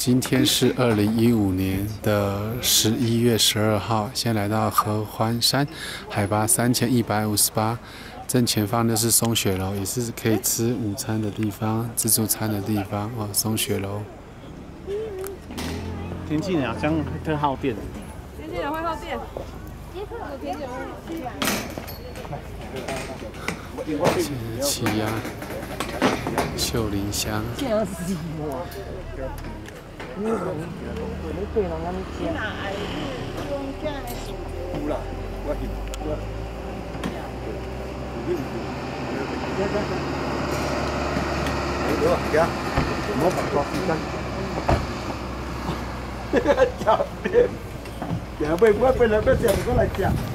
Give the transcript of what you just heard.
今天是2015年的11月12号，现在来到合欢山，海拔3158，正前方的是松雪楼，也是可以吃午餐的地方、自助餐的地方哦。松雪楼。 天气呢，好像特耗电。 天气人会耗电。 气压、秀林乡。 真是哦。你对人安尼食。有啦，我去。好啊，行，唔好白拖時間。食面，行尾尾來要食，我來食。